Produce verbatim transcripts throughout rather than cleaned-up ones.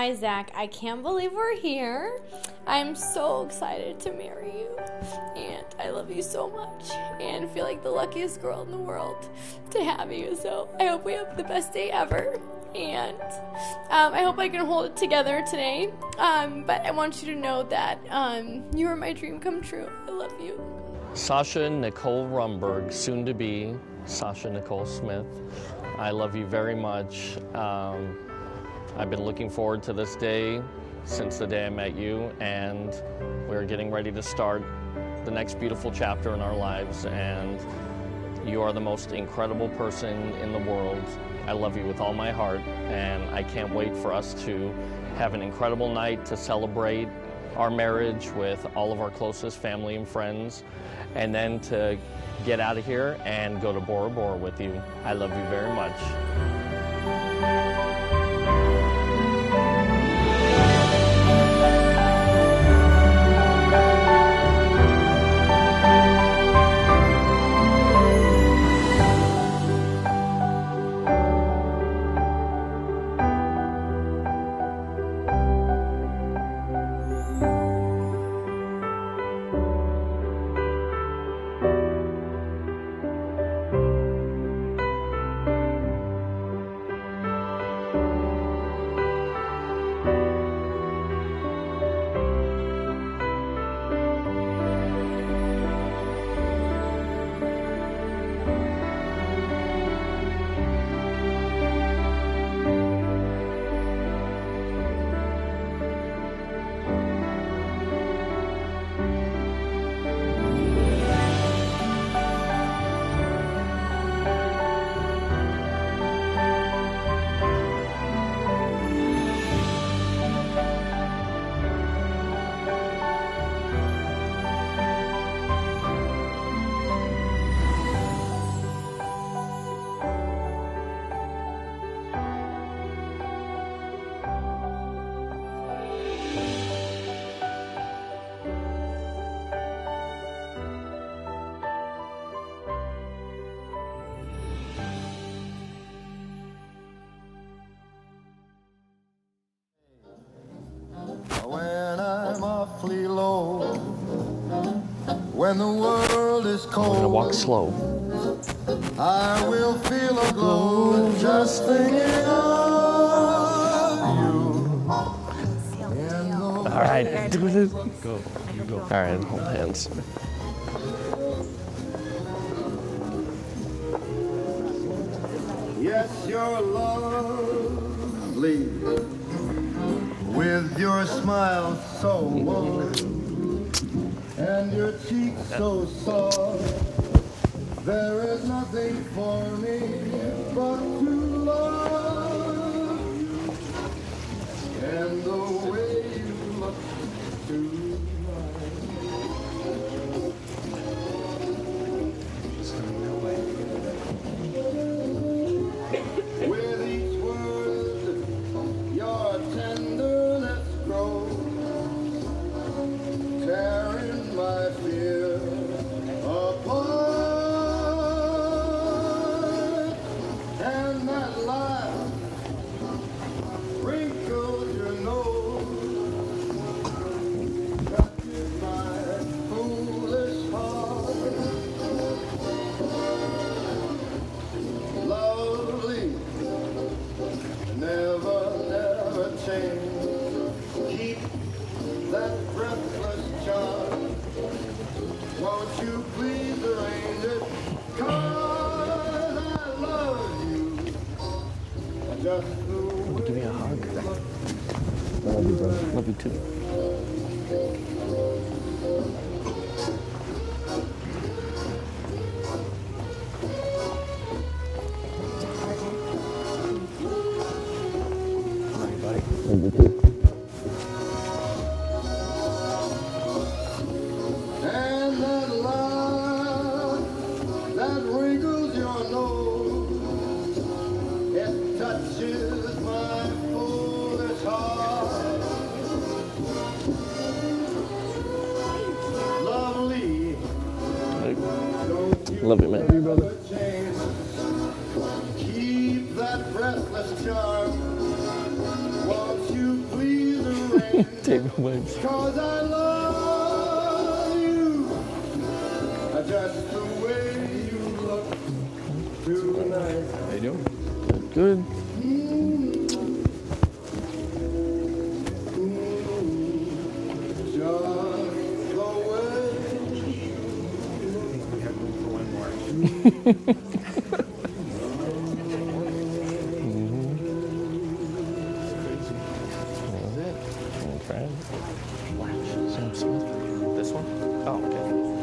Hi, Zach. I can't believe we're here. I'm so excited to marry you, and I love you so much, and feel like the luckiest girl in the world to have you. So I hope we have the best day ever, and um, I hope I can hold it together today. Um, but I want you to know that um, you are my dream come true. I love you. Sasha Nicole Rumberg, soon to be Sasha Nicole Smith. I love you very much. Um, I've been looking forward to this day since the day I met you, and we're getting ready to start the next beautiful chapter in our lives, and you are the most incredible person in the world. I love you with all my heart, and I can't wait for us to have an incredible night to celebrate our marriage with all of our closest family and friends, and then to get out of here and go to Bora Bora with you. I love you very much. When I'm awfully low, when the world is cold, I'm gonna walk slow. I will feel a glow just thinking of you. All right, do this. Go, you go. All right, hold hands. Yes, you're lovely, with your smile so warm and your cheeks so soft. There is nothing for me but to love you, and the way you look tonight. With each word, your tenderness grows, tearing my fear apart. And that laugh wrinkles your nose, touches my foolish heart. Lovely, never, never change. Keep that breathless charm. Won't you please arrange it? 'Cause I love you just the way. Give me a hug. I love you, bro. Love you too. All right, buddy. Love you too. And that love that wrinkles your nose, it touches my foolish heart. Lovely, Love you, man. Love you, brother. keep that breathless charm. Won't you please? David waves. Cause I love you. Just the way you look tonight. How you doing? Good. Okay. Sam Smith. This one? Oh, okay.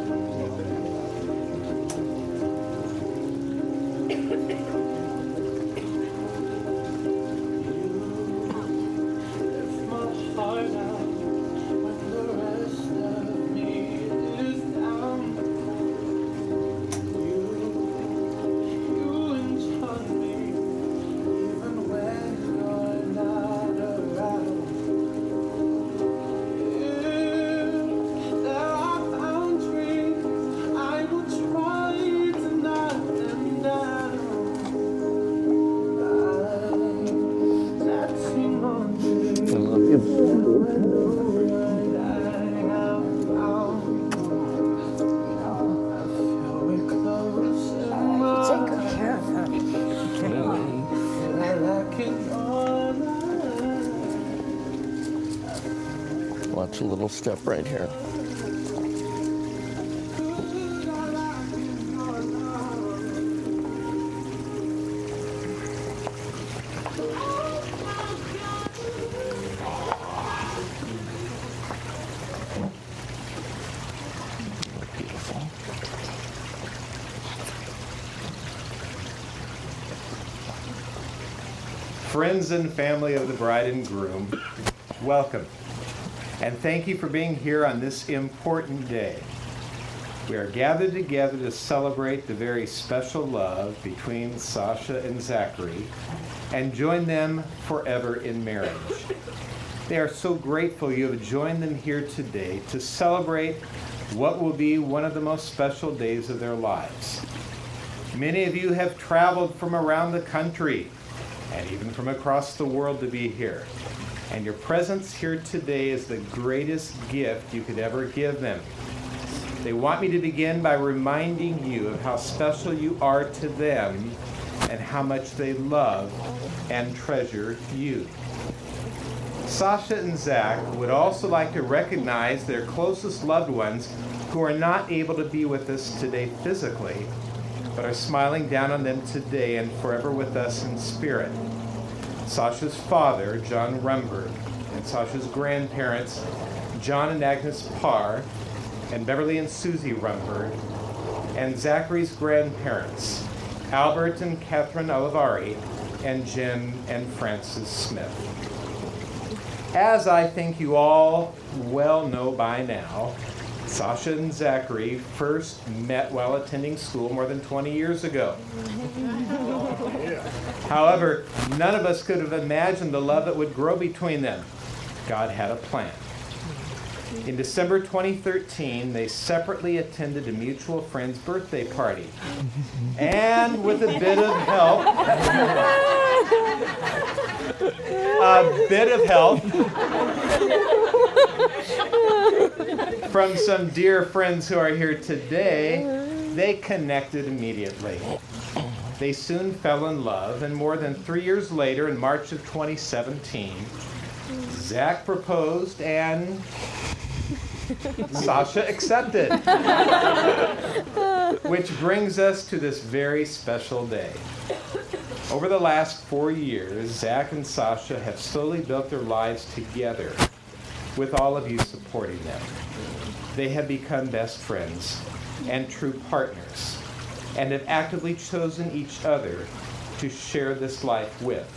Watch a little step right here. Beautiful. Friends and family of the bride and groom, welcome. And thank you for being here on this important day. We are gathered together to celebrate the very special love between Sasha and Zachary and join them forever in marriage. They are so grateful you have joined them here today to celebrate what will be one of the most special days of their lives. Many of you have traveled from around the country and even from across the world to be here. And your presence here today is the greatest gift you could ever give them. They want me to begin by reminding you of how special you are to them and how much they love and treasure you. Sasha and Zach would also like to recognize their closest loved ones who are not able to be with us today physically, but are smiling down on them today and forever with us in spirit. Sasha's father, John Rumberg, and Sasha's grandparents, John and Agnes Parr, and Beverly and Susie Rumberg, and Zachary's grandparents, Albert and Catherine Olivari, and Jim and Frances Smith. As I think you all well know by now, Sasha and Zachary first met while attending school more than twenty years ago. However, none of us could have imagined the love that would grow between them. God had a plan. In December twenty thirteen, they separately attended a mutual friend's birthday party. And with a bit of help, a bit of help from some dear friends who are here today, they connected immediately. They soon fell in love, and more than three years later, in March of twenty seventeen, Zach proposed and Sasha accepted. Which brings us to this very special day. Over the last four years, Zach and Sasha have slowly built their lives together, with all of you supporting them. They have become best friends and true partners, and have actively chosen each other to share this life with.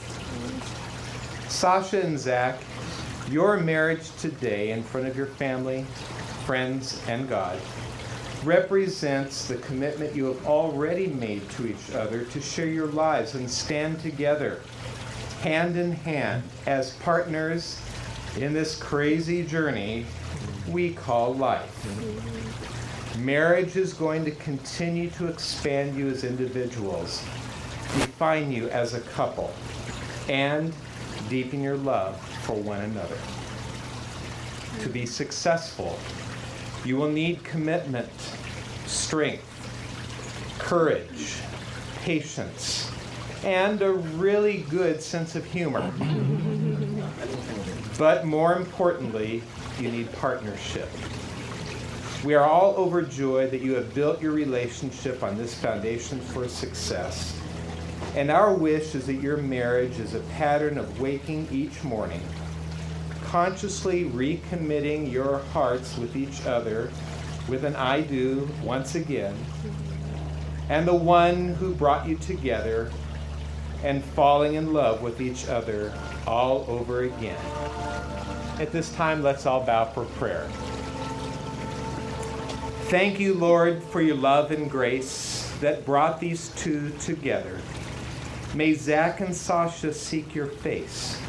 Sasha and Zach, your marriage today in front of your family, friends, and God represents the commitment you have already made to each other to share your lives and stand together, hand in hand, as partners in this crazy journey we call life. Marriage is going to continue to expand you as individuals, define you as a couple, and deepen your love for one another. To be successful, you will need commitment, strength, courage, patience, and a really good sense of humor. But more importantly, you need partnership. We are all overjoyed that you have built your relationship on this foundation for success. And our wish is that your marriage is a pattern of waking each morning, consciously recommitting your hearts with each other with an I do once again, and the one who brought you together, and falling in love with each other all over again. At this time, let's all bow for prayer. Thank you, Lord, for your love and grace that brought these two together. May Zach and Sasha seek your face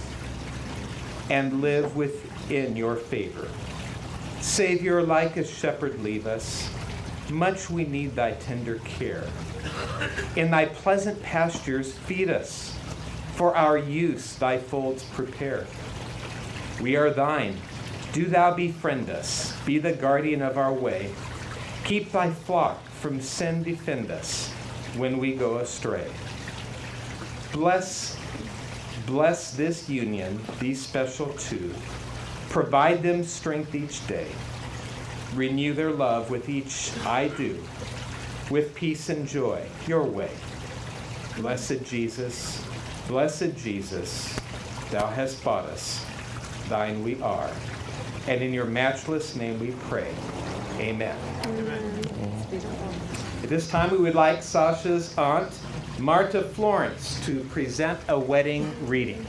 and live within your favor. Savior, like a shepherd leave us, much we need thy tender care. In thy pleasant pastures feed us, for our use thy folds prepare. We are thine, do thou befriend us, be the guardian of our way. Keep thy flock from sin, defend us when we go astray. Bless, bless this union, these special two. Provide them strength each day. Renew their love with each I do, with peace and joy, your way. Blessed Jesus, blessed Jesus, thou hast bought us, thine we are. And in your matchless name we pray. Amen. Amen. At this time, we would like Sasha's aunt, Marta Florence, to present a wedding reading.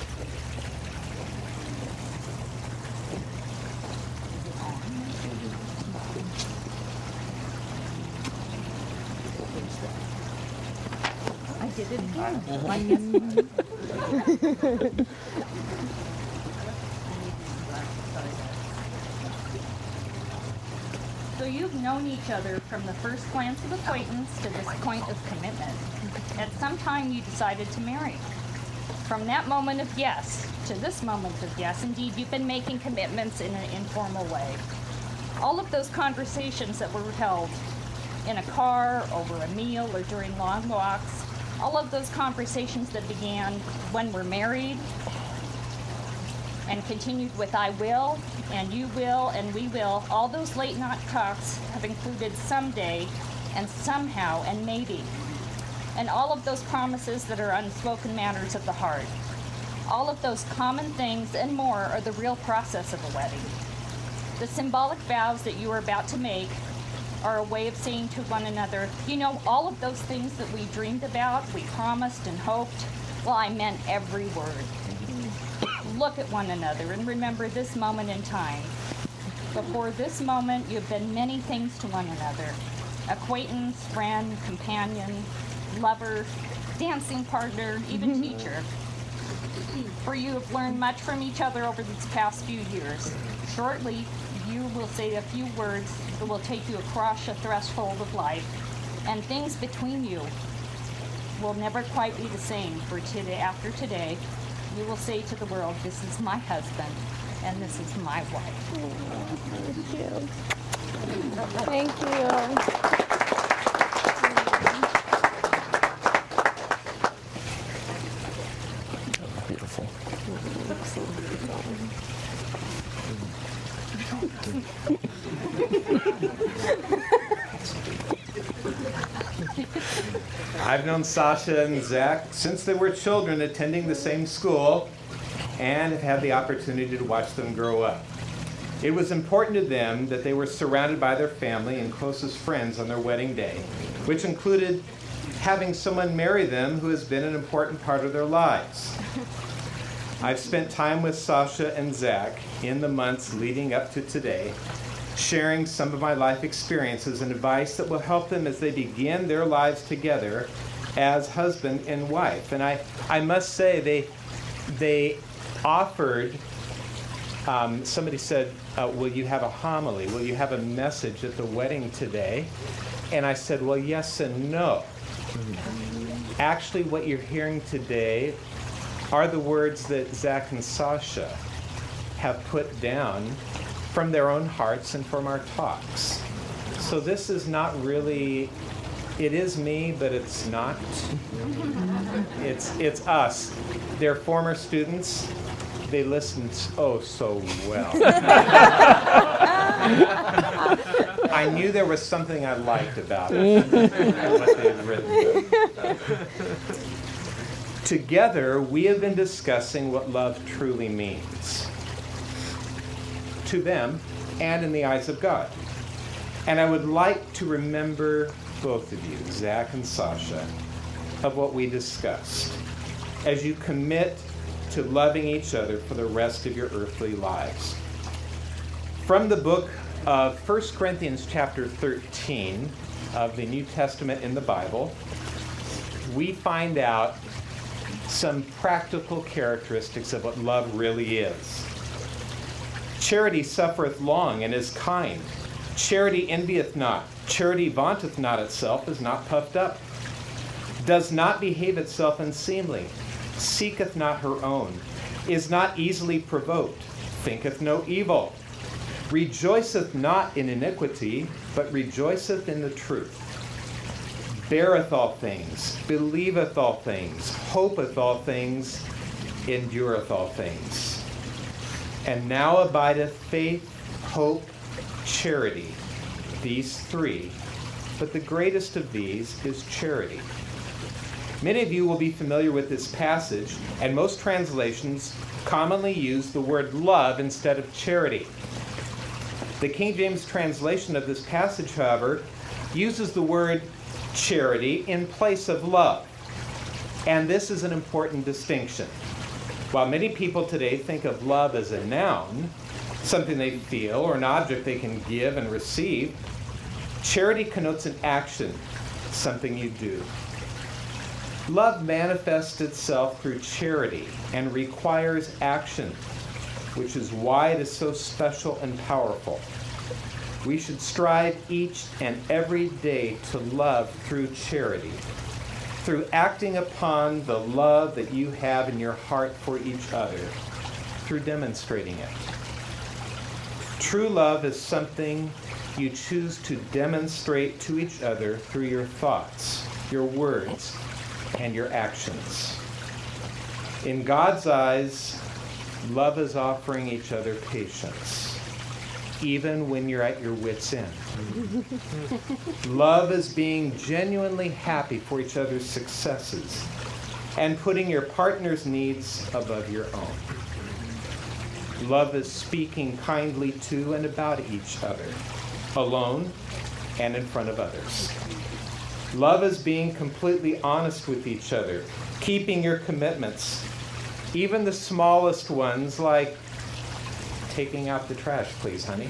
I did it again. So you've known each other from the first glance of acquaintance to this point of commitment. At some time you decided to marry. From that moment of yes to this moment of yes, indeed, you've been making commitments in an informal way. All of those conversations that were held in a car, over a meal, or during long walks, all of those conversations that began when we're married and continued with I will, and you will, and we will, all those late night talks have included someday, and somehow, and maybe, and all of those promises that are unspoken matters of the heart. All of those common things and more are the real process of a wedding. The symbolic vows that you are about to make are a way of saying to one another, you know, all of those things that we dreamed about, we promised and hoped, well, I meant every word. Look at one another and remember this moment in time. Before this moment, you've been many things to one another. Acquaintance, friend, companion, lover, dancing partner, even teacher. For you have learned much from each other over these past few years. Shortly, you will say a few words that will take you across a threshold of life, and things between you will never quite be the same. For today, after today, you will say to the world, this is my husband, and this is my wife. Oh, thank you. Thank you. Beautiful. I've known Sasha and Zach since they were children attending the same school and have had the opportunity to watch them grow up. It was important to them that they were surrounded by their family and closest friends on their wedding day, which included having someone marry them who has been an important part of their lives. I've spent time with Sasha and Zach in the months leading up to today, sharing some of my life experiences and advice that will help them as they begin their lives together as husband and wife. And I, I must say, they, they offered, um, somebody said, uh, will you have a homily? Will you have a message at the wedding today? And I said, well, yes and no. Actually, what you're hearing today are the words that Zach and Sasha have put down from their own hearts and from our talks. So this is not really, it is me, but it's not. It's, it's us. They're former students. They listened oh so well. I knew there was something I liked about it and what they had written. Together, we have been discussing what love truly means to them and in the eyes of God. And I would like to remember both of you, Zach and Sasha, of what we discussed as you commit to loving each other for the rest of your earthly lives. From the book of First Corinthians chapter thirteen of the New Testament in the Bible, we find out some practical characteristics of what love really is. Charity suffereth long and is kind. Charity envieth not. Charity vaunteth not itself, is not puffed up, does not behave itself unseemly, seeketh not her own, is not easily provoked, thinketh no evil, rejoiceth not in iniquity, but rejoiceth in the truth, beareth all things, believeth all things, hopeth all things, endureth all things. And now abideth faith, hope, charity, these three, but the greatest of these is charity. Many of you will be familiar with this passage, and most translations commonly use the word love instead of charity. The King James translation of this passage, however, uses the word charity in place of love. And this is an important distinction. While many people today think of love as a noun, something they feel or an object they can give and receive, charity connotes an action, something you do. Love manifests itself through charity and requires action, which is why it is so special and powerful. We should strive each and every day to love through charity, through acting upon the love that you have in your heart for each other, through demonstrating it. True love is something you choose to demonstrate to each other through your thoughts, your words, and your actions. In God's eyes, love is offering each other patience, even when you're at your wit's end. Love is being genuinely happy for each other's successes and putting your partner's needs above your own. Love is speaking kindly to and about each other, alone and in front of others. Love is being completely honest with each other, keeping your commitments, even the smallest ones, like taking out the trash, please, honey.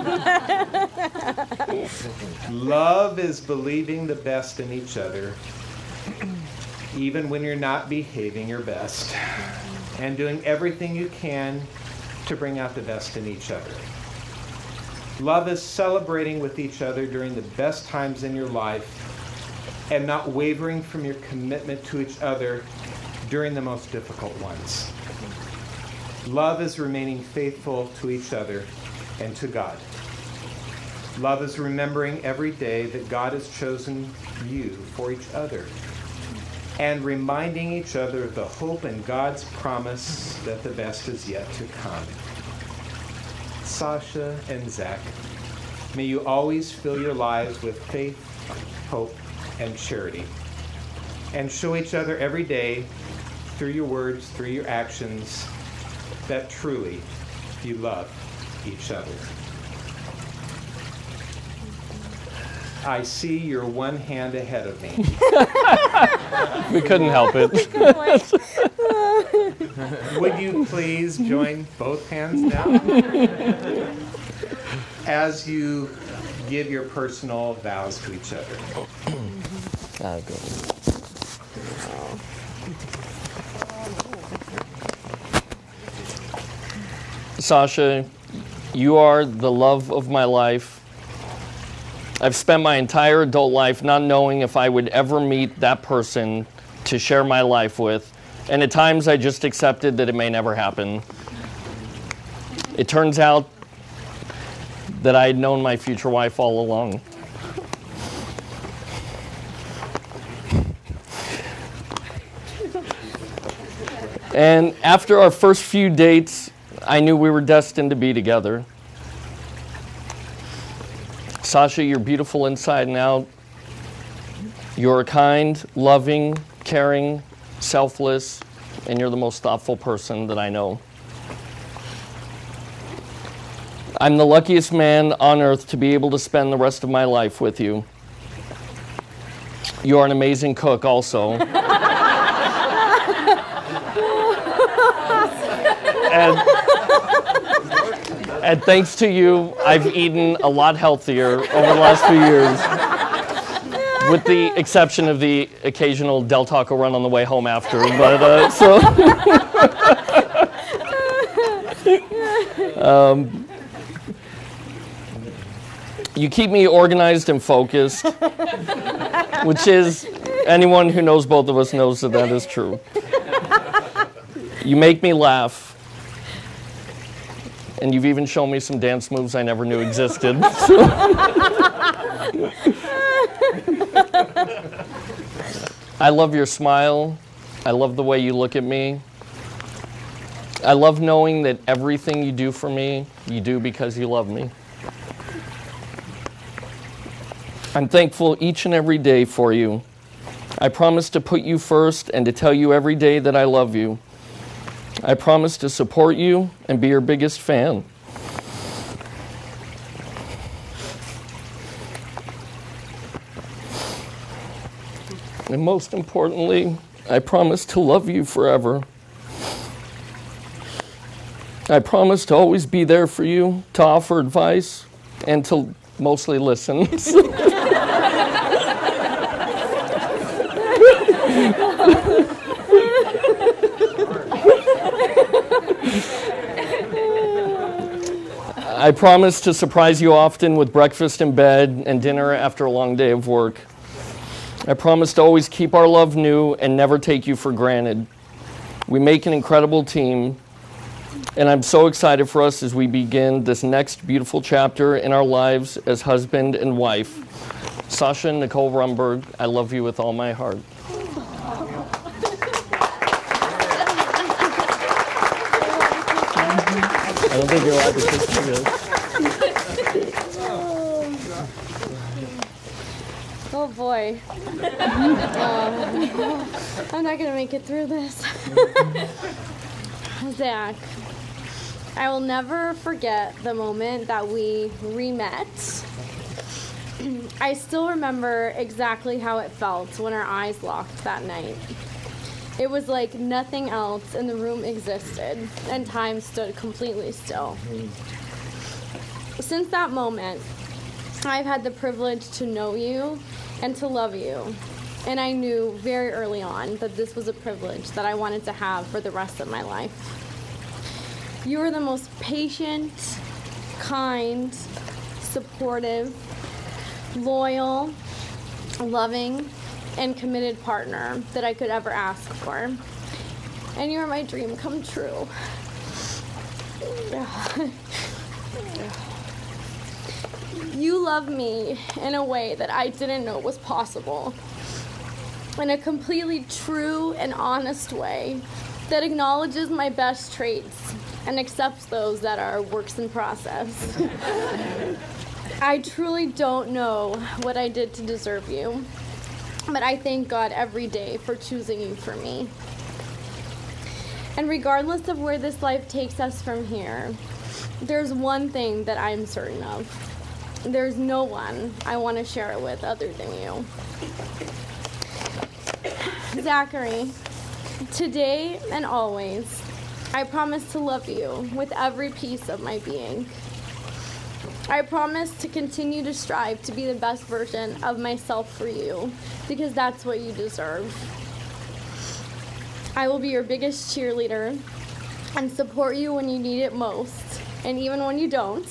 Love is believing the best in each other, even when you're not behaving your best, and doing everything you can to bring out the best in each other. Love is celebrating with each other during the best times in your life and not wavering from your commitment to each other during the most difficult ones. Love is remaining faithful to each other and to God. Love is remembering every day that God has chosen you for each other and reminding each other of the hope and God's promise that the best is yet to come. Sasha and Zach, may you always fill your lives with faith, hope, and charity, and show each other every day through your words, through your actions, that truly you love each other. I see you're one hand ahead of me. We couldn't help it. Would you please join both hands now as you give your personal vows to each other? I'll go. Sasha, you are the love of my life. I've spent my entire adult life not knowing if I would ever meet that person to share my life with, and at times I just accepted that it may never happen. It turns out that I had known my future wife all along. And after our first few dates, I knew we were destined to be together. Sasha, you're beautiful inside and out. You're kind, loving, caring, selfless, and you're the most thoughtful person that I know. I'm the luckiest man on earth to be able to spend the rest of my life with you. You are an amazing cook also. and, and thanks to you, I've eaten a lot healthier over the last few years, with the exception of the occasional Del Taco run on the way home after. But uh, so, um, you keep me organized and focused, which is, anyone who knows both of us knows that that is true. You make me laugh. And you've even shown me some dance moves I never knew existed. I love your smile. I love the way you look at me. I love knowing that everything you do for me, you do because you love me. I'm thankful each and every day for you. I promise to put you first and to tell you every day that I love you. I promise to support you and be your biggest fan. And most importantly, I promise to love you forever. I promise to always be there for you, to offer advice, and to mostly listen. I promise to surprise you often with breakfast in bed and dinner after a long day of work. I promise to always keep our love new and never take you for granted. We make an incredible team, and I'm so excited for us as we begin this next beautiful chapter in our lives as husband and wife. Sasha and Nicole Rumberg, I love you with all my heart. I don't think you're allowed to kiss me, guys. Oh boy. Oh, I'm not going to make it through this. Zach, I will never forget the moment that we re-met. I still remember exactly how it felt when our eyes locked that night. It was like nothing else in the room existed, and time stood completely still. Since that moment, I've had the privilege to know you and to love you, and I knew very early on that this was a privilege that I wanted to have for the rest of my life. You are the most patient, kind, supportive, loyal, loving, and committed partner that I could ever ask for. And you're my dream come true. You love me in a way that I didn't know was possible. In a completely true and honest way that acknowledges my best traits and accepts those that are works in process. I truly don't know what I did to deserve you, but I thank God every day for choosing you for me. And regardless of where this life takes us from here, there's one thing that I'm certain of. There's no one I want to share it with other than you. Zachary, today and always, I promise to love you with every piece of my being. I promise to continue to strive to be the best version of myself for you, because that's what you deserve. I will be your biggest cheerleader and support you when you need it most, and even when you don't.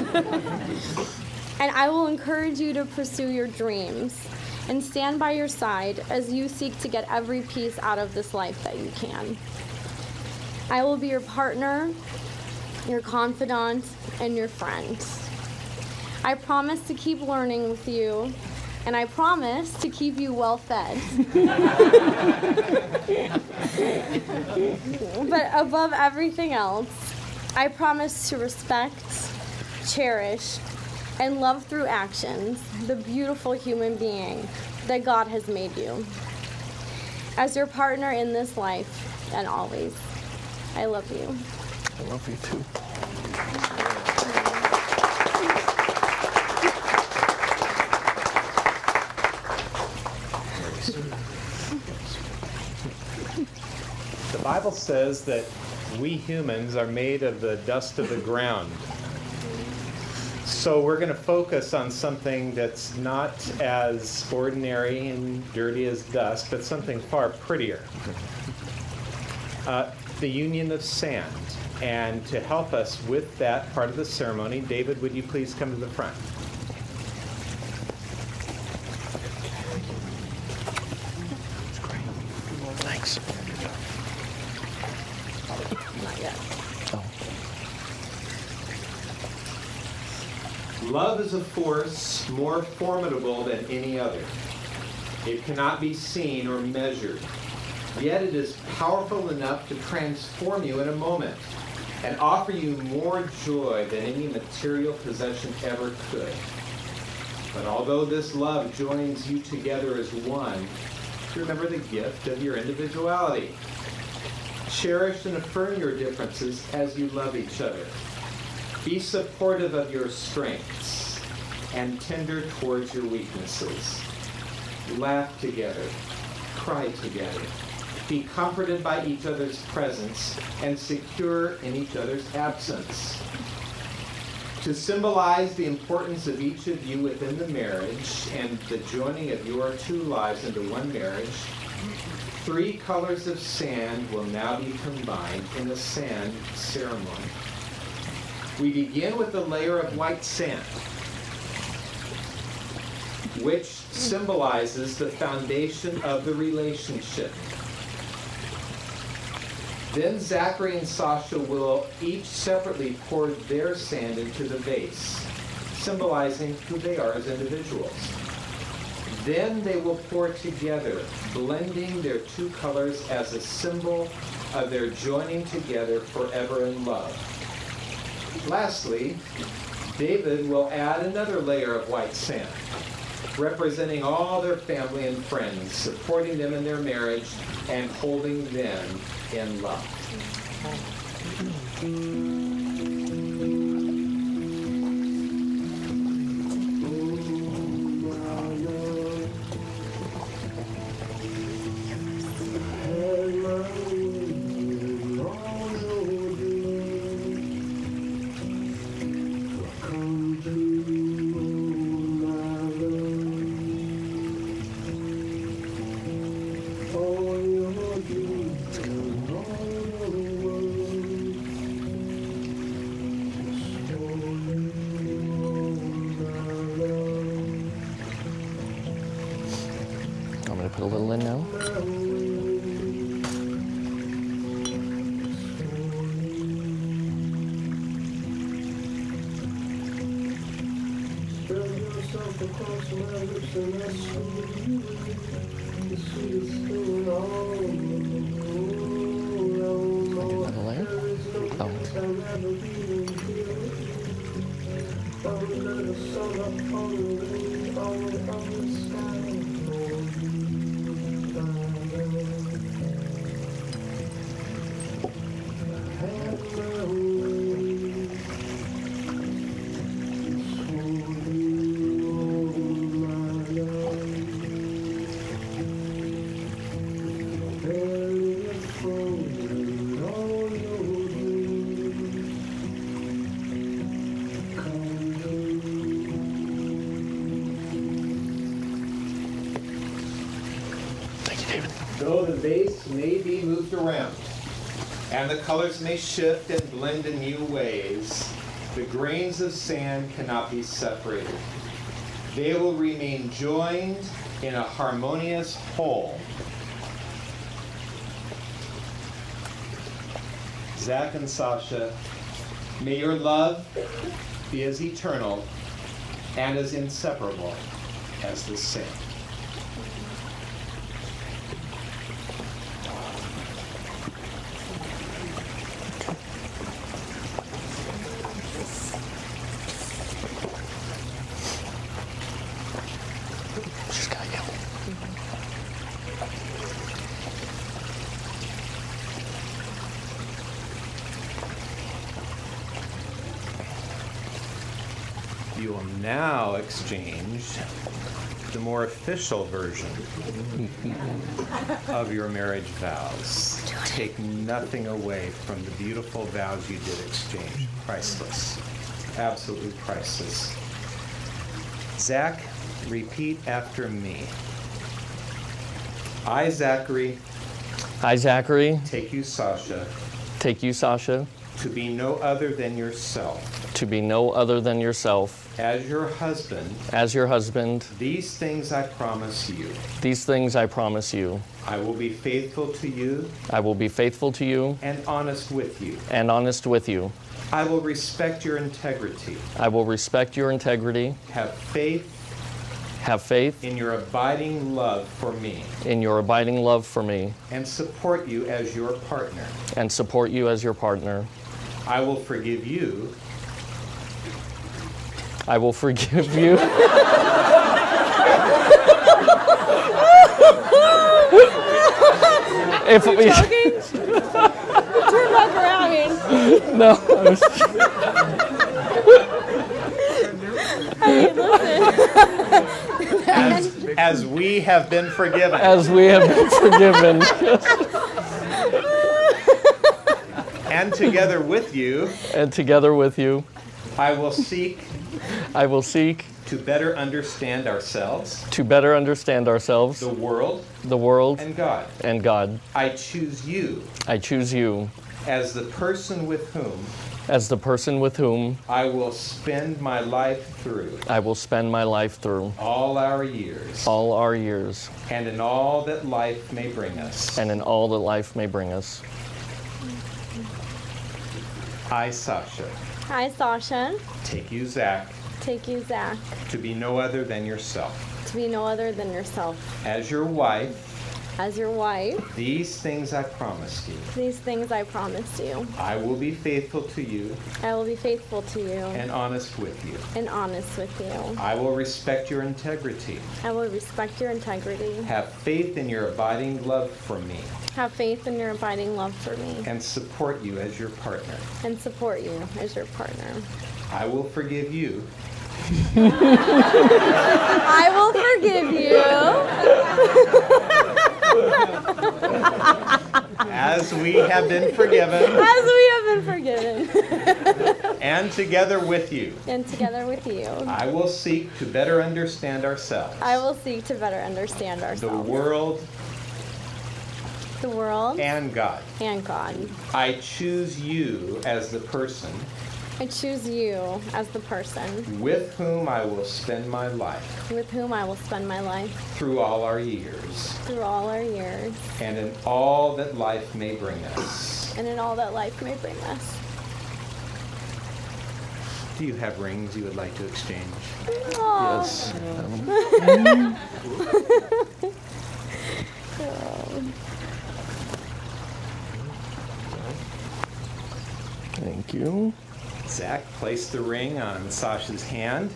And I will encourage you to pursue your dreams and stand by your side as you seek to get every piece out of this life that you can. I will be your partner, your confidant, and your friend. I promise to keep learning with you, and I promise to keep you well fed. But above everything else, I promise to respect, cherish, and love through actions the beautiful human being that God has made you. As your partner in this life and always, I love you. I love you too. The Bible says that we humans are made of the dust of the ground. So we're going to focus on something that's not as ordinary and dirty as dust, but something far prettier. Uh, the union of sand. And to help us with that part of the ceremony, David, would you please come to the front? Thanks. Not yet. Oh. Love is a force more formidable than any other. It cannot be seen or measured, yet it is powerful enough to transform you in a moment and offer you more joy than any material possession ever could. But although this love joins you together as one, remember the gift of your individuality. Cherish and affirm your differences as you love each other. Be supportive of your strengths and tender towards your weaknesses. Laugh together. Cry together. Be comforted by each other's presence and secure in each other's absence. To symbolize the importance of each of you within the marriage and the joining of your two lives into one marriage, three colors of sand will now be combined in a sand ceremony. We begin with a layer of white sand, which symbolizes the foundation of the relationship. Then Zachary and Sasha will each separately pour their sand into the vase, symbolizing who they are as individuals. Then they will pour together, blending their two colors as a symbol of their joining together forever in love. Lastly, David will add another layer of white sand, representing all their family and friends, supporting them in their marriage and holding them in love. Put a little in now. Another layer? Oh. Though the vase may be moved around, and the colors may shift and blend in new ways, the grains of sand cannot be separated. They will remain joined in a harmonious whole. Zach and Sasha, May your love be as eternal and as inseparable as the same. She's got you. You will now exchange the more official version of your marriage vows. Take nothing away from the beautiful vows you did exchange. Priceless. Absolutely priceless. Zach, repeat after me. I, Zachary, I, Zachary, take you, Sasha, take you, Sasha, to be no other than yourself. to be no other than yourself. As your husband, As your husband, these things I promise you. these things I promise you. I will be faithful to you I will be faithful to you and honest with you. and honest with you. I will respect your integrity, I will respect your integrity, have faith have faith in your abiding love for me, in your abiding love for me, and support you as your partner. and support you as your partner. I will forgive you I will forgive you if we, Turn back around. I mean, no, I was, I mean, listen. as, as we have been forgiven. as we have been forgiven, And together with you, and together with you, I will seek I will seek to better understand ourselves, to better understand ourselves, the world, the world, and God. and God. I choose you I choose you as the person with whom as the person with whom I will spend my life through I will spend my life through all our years, all our years, and in all that life may bring us. and in all that life may bring us. I, Sasha, Hi, Sasha. take you, Zach, Take you, Zach, to be no other than yourself. to be no other than yourself. As your wife, As your wife, these things I promised you. these things I promise you. I will be faithful to you I will be faithful to you and honest with you. and honest with you. I will respect your integrity, I will respect your integrity. have faith in your abiding love for me, Have faith in your abiding love for me. and support you as your partner. And support you as your partner. I will forgive you I will forgive you as we have been forgiven, as we have been forgiven. and together with you. And together with you, I will seek to better understand ourselves, I will seek to better understand the ourselves, world, the world, and God. and God. I choose you as the person I choose you as the person with whom I will spend my life with whom I will spend my life through all our years, through all our years, and in all that life may bring us. and in all that life may bring us. Do you have rings you would like to exchange? Aw. Yes. Thank you. Zach, place the ring on Sasha's hand.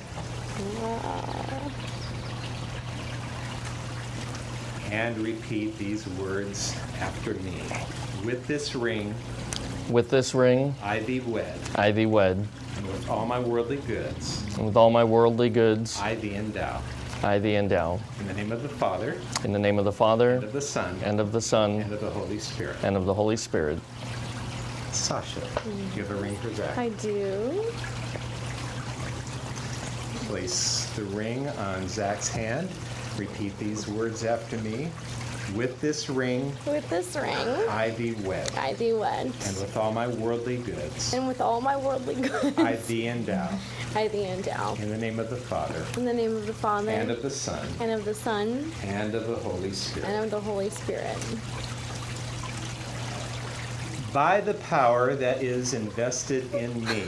And repeat these words after me. With this ring, With this ring, I thee wed, I thee wed, and with all my worldly goods, and with all my worldly goods, I thee endow. I thee endow. In the name of the Father, In the name of the Father, and of the Son, and of the Son, and of the Holy Spirit. and of the Holy Spirit. Sasha, do you have a ring for Zach? I do. Place the ring on Zach's hand. Repeat these words after me. With this ring, With this ring, I thee wed, I thee wed, and with all my worldly goods, and with all my worldly goods, I thee endow. I thee endow. In the name of the Father, In the name of the Father, and of the Son, and of the Son, and of the Holy Spirit. and of the Holy Spirit. by the power that is invested in me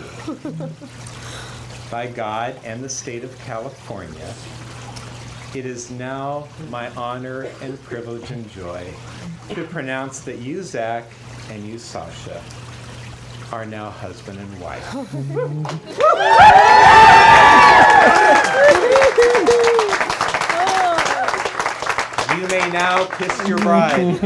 by God and the state of California, it is now my honor and privilege and joy to pronounce that you, Zach, and you, Sasha, are now husband and wife. You may now kiss your bride.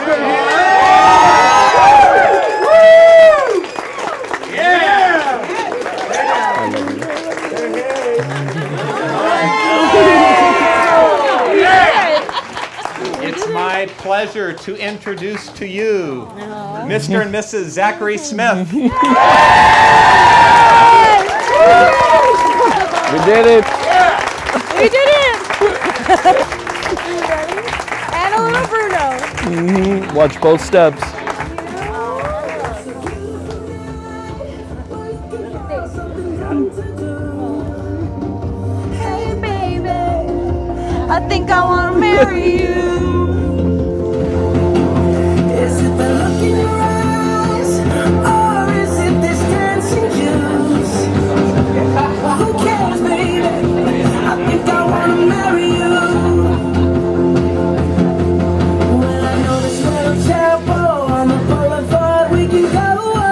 It's my pleasure to introduce to you Mister and Missus Zachary Smith. We did it. We did it! And a little Bruno. Mm-hmm. Watch both steps. Hey baby, I think I want to marry you. Is it the look in your eyes, or is it this dancing juice? Who cares, baby? I think I want to marry you. When I know this little tempo on the boulevard, we can go.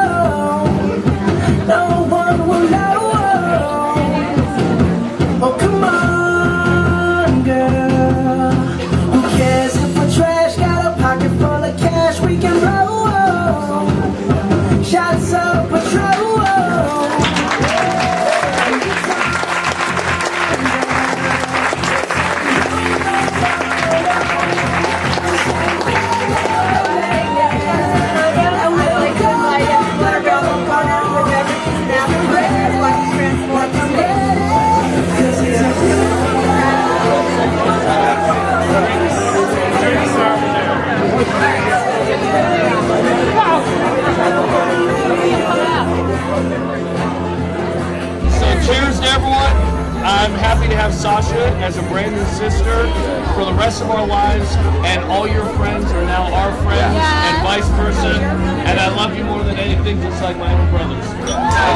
No one will know. Oh, come on, girl. Who cares if we're trash? Got a pocket full of cash we can blow. Shots of patrol. Cheers to everyone. I'm happy to have Sasha as a brand new sister for the rest of our lives, and all your friends are now our friends, Yeah. and vice versa. And I love you more than anything, just like my own brothers. Thank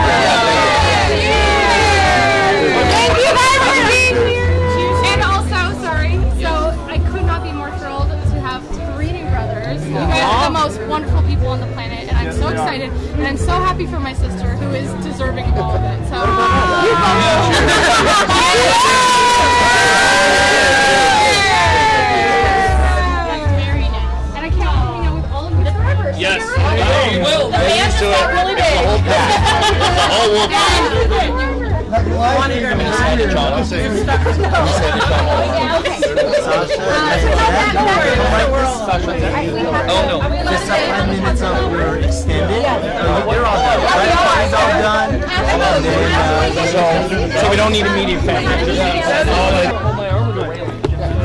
you guys for being here. And also, sorry, so I could not be more thrilled to have three new brothers. You guys are the most wonderful people on the planet, and I'm so excited, and I'm so happy for my sister who is deserving of all of it. So, you married now, and I can't wait to hang out with all of you forever. So Yes, you're right. you will. The band just got really big. The whole pack. The whole wolf pack. Oh no. Just like five minutes of your extended. Uh, they're all done. Right? It's all done. And then, uh, So, so we don't need immediate family. Just hold my arm around you.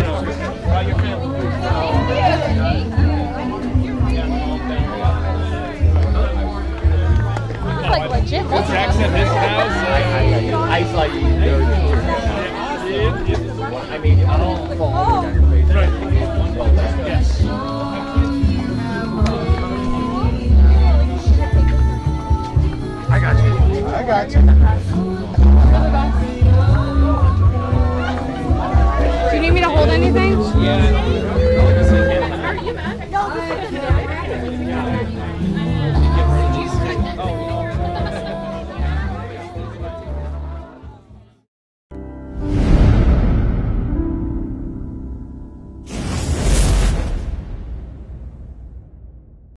Like legit. Jack's at his house. I like you. I mean, I don't fall on your face. Yes. I got you. I got you. Do you need me to hold anything? Yeah.